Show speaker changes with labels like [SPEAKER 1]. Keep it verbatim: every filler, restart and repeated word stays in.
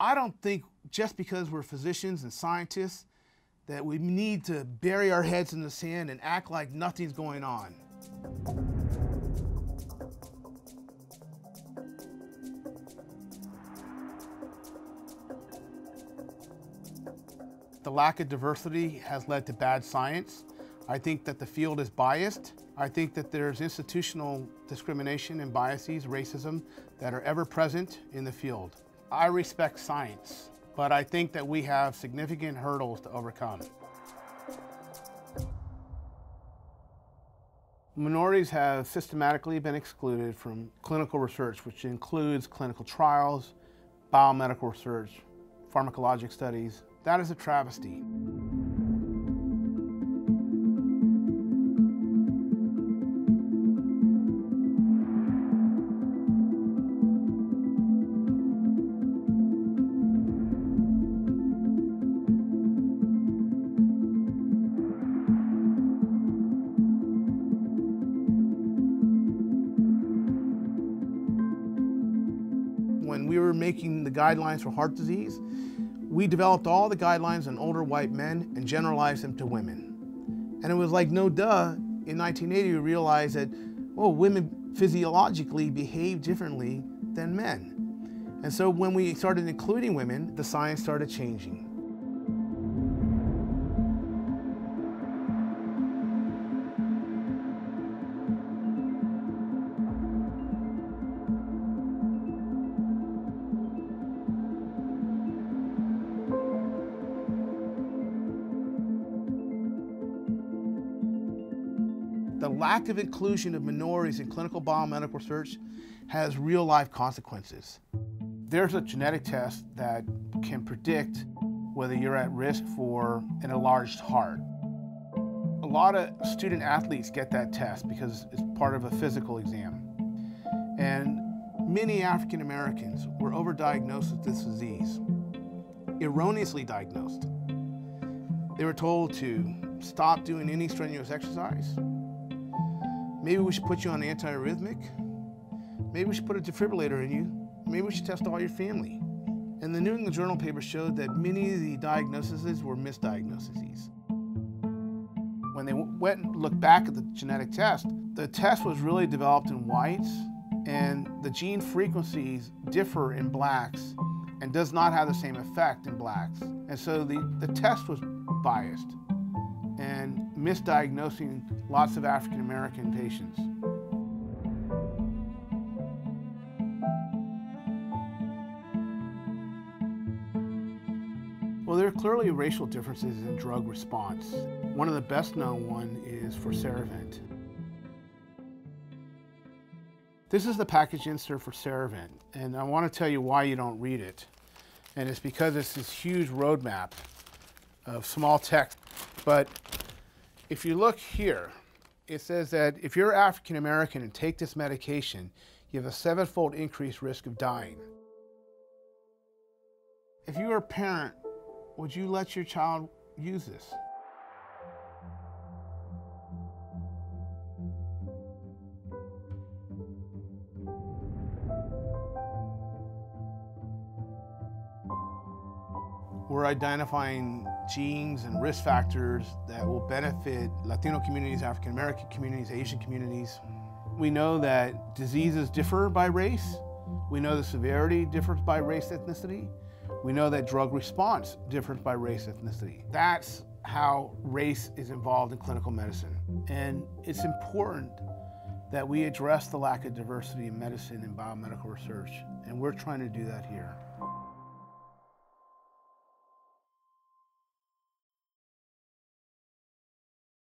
[SPEAKER 1] I don't think just because we're physicians and scientists that we need to bury our heads in the sand and act like nothing's going on. The lack of diversity has led to bad science. I think that the field is biased. I think that there's institutional discrimination and biases, racism, that are ever present in the field. I respect science, but I think that we have significant hurdles to overcome. Minorities have systematically been excluded from clinical research, which includes clinical trials, biomedical research, pharmacologic studies. That is a travesty. When we were making the guidelines for heart disease, we developed all the guidelines on older white men and generalized them to women. And it was like, no duh, in nineteen eighty we realized that, oh, women physiologically behave differently than men. And so when we started including women, the science started changing. The lack of inclusion of minorities in clinical biomedical research has real-life consequences. There's a genetic test that can predict whether you're at risk for an enlarged heart. A lot of student athletes get that test because it's part of a physical exam. And many African Americans were overdiagnosed with this disease, erroneously diagnosed. They were told to stop doing any strenuous exercise. Maybe we should put you on antiarrhythmic. Maybe we should put a defibrillator in you. Maybe we should test all your family. And the New England Journal paper showed that many of the diagnoses were misdiagnoses. When they went and looked back at the genetic test, the test was really developed in whites, and the gene frequencies differ in blacks and does not have the same effect in blacks. And so the, the test was biased and misdiagnosing lots of African American patients. Well, there are clearly racial differences in drug response. One of the best known one is for Ceravent. This is the package insert for Ceravent, and I want to tell you why you don't read it. And it's because it's this huge roadmap of small text. But if you look here, it says that if you're African American and take this medication, you have a seven-fold increased risk of dying. If you were a parent, would you let your child use this? We're identifying genes and risk factors that will benefit Latino communities, African American communities, Asian communities. We know that diseases differ by race. We know the severity differs by race, ethnicity. We know that drug response differs by race, ethnicity. That's how race is involved in clinical medicine. And it's important that we address the lack of diversity in medicine and biomedical research, and we're trying to do that here.